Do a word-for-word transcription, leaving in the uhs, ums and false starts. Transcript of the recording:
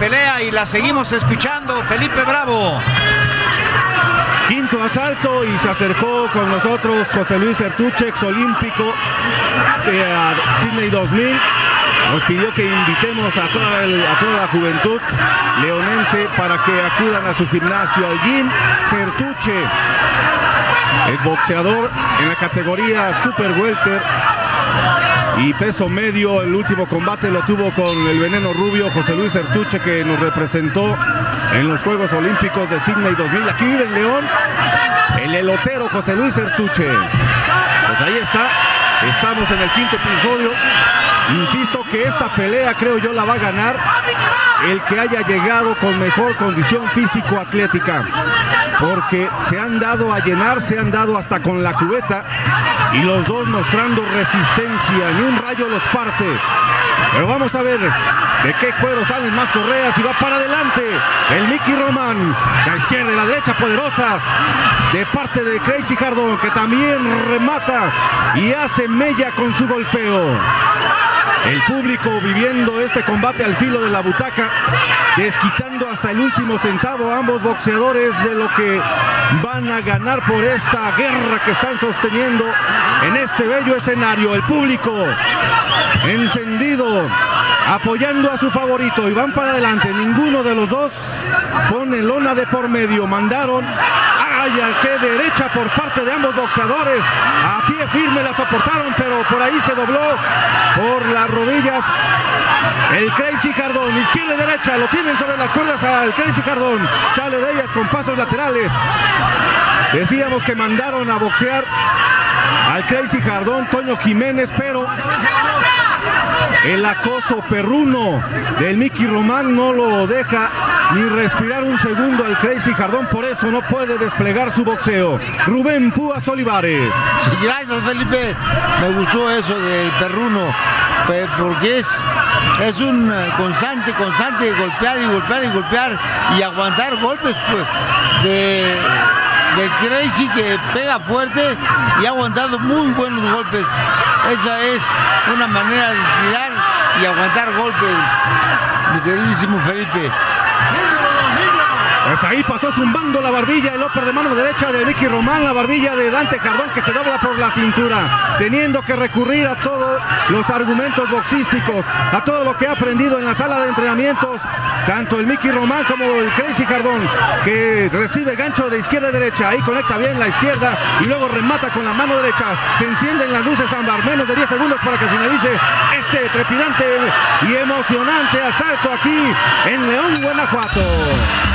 pelea y la seguimos escuchando. Felipe Bravo. Quinto asalto y se acercó con nosotros José Luis Sertuche, exolímpico de Sydney dos mil. Nos pidió que invitemos a toda, el, a toda la juventud leonense para que acudan a su gimnasio, al gym Sertuche, el boxeador en la categoría Super Welter y peso medio. El último combate lo tuvo con el Veneno Rubio, José Luis Sertuche, que nos representó en los Juegos Olímpicos de Sydney dos mil. Aquí vive en León el elotero José Luis Sertuche. Pues ahí está, estamos en el quinto episodio. Insisto que esta pelea creo yo la va a ganar el que haya llegado con mejor condición físico-atlética, porque se han dado a llenar, se han dado hasta con la cubeta y los dos mostrando resistencia, ni un rayo los parte. Pero vamos a ver de qué cuero salen más correas y va para adelante el Mickey Román. La izquierda y la derecha poderosas de parte de Crazy Jardón, que también remata y hace mella con su golpeo. El público viviendo este combate al filo de la butaca, desquitando hasta el último centavo a ambos boxeadores de lo que van a ganar por esta guerra que están sosteniendo en este bello escenario. El público encendido, apoyando a su favorito, y van para adelante. Ninguno de los dos pone lona de por medio. Mandaron a que derecha por parte de ambos boxeadores, a pie firme la soportaron, pero por ahí se dobló por las rodillas el Crazy Jardón. Izquierda y derecha, lo tienen sobre las cuerdas al Crazy Jardón, sale de ellas con pasos laterales. Decíamos que mandaron a boxear al Crazy Jardón, Toño Jiménez, pero el acoso perruno del Mickey Román no lo deja ni respirar un segundo al Crazy Jardón, por eso no puede desplegar su boxeo. Rubén Púas Olivares. Gracias, Felipe, me gustó eso del perruno, porque es, es un constante, constante de golpear y golpear y golpear y aguantar golpes, pues, de... del Crazy, que pega fuerte y ha aguantado muy buenos golpes. Esa es una manera de tirar y aguantar golpes, mi queridísimo Felipe. Pues ahí pasó zumbando la barbilla, el upper de mano derecha de Mickey Román, la barbilla de Dante Jardón, que se dobla por la cintura, teniendo que recurrir a todos los argumentos boxísticos, a todo lo que ha aprendido en la sala de entrenamientos, tanto el Mickey Román como el Crazy Jardón, que recibe gancho de izquierda a derecha, ahí conecta bien la izquierda y luego remata con la mano derecha. Se encienden las luces ámbar, menos de diez segundos para que finalice este trepidante y emocionante asalto aquí en León, Guanajuato.